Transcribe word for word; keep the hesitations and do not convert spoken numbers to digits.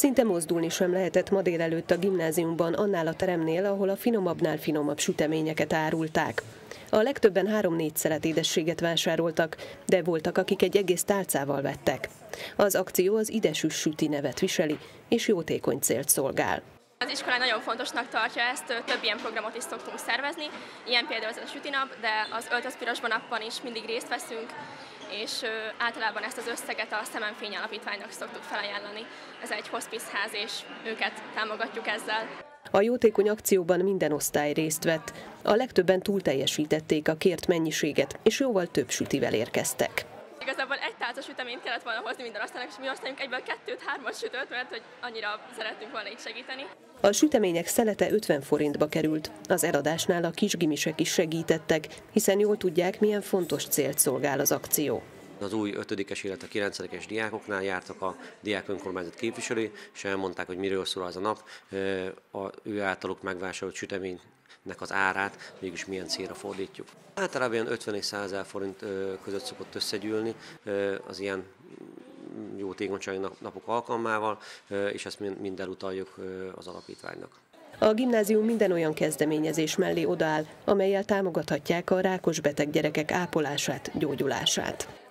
Szinte mozdulni sem lehetett ma délelőtt a gimnáziumban annál a teremnél, ahol a finomabbnál finomabb süteményeket árulták. A legtöbben három-négy szelet édességet vásároltak, de voltak, akik egy egész tálcával vettek. Az akció az Idesüss süti nevet viseli, és jótékony célt szolgál. Az iskola nagyon fontosnak tartja ezt, több ilyen programot is szoktunk szervezni, ilyen például ez a sütinap, de az Öltöz Pirosba napon is mindig részt veszünk, és általában ezt az összeget a Szemenfény Alapítványnak szoktuk felajánlani. Ez egy hospizház, és őket támogatjuk ezzel. A jótékony akcióban minden osztály részt vett. A legtöbben túlteljesítették a kért mennyiséget, és jóval több sütivel érkeztek. Igazából egy tálca süteményt kellett volna hozni minden osztálynak, és mi osztályunk egyből kettőt-hármat sütött, mert hogy annyira szerettünk volna így segíteni. A sütemények szelete ötven forintba került. Az eladásnál a kisgimisek is segítettek, hiszen jól tudják, milyen fontos célt szolgál az akció. Az új ötödikes, illetve kilencedikes diákoknál jártak a diák önkormányzat képviselői, és elmondták, hogy miről szól az a nap, a ő általuk megvásárolt süteménynek az árát mégis milyen célra fordítjuk. Általában ilyen ötven és százezer forint között szokott összegyűlni az ilyen jótékonysági napok alkalmával, és ezt mind elutaljuk az alapítványnak. A gimnázium minden olyan kezdeményezés mellé odaáll, amellyel támogathatják a rákos beteg gyerekek ápolását, gyógyulását.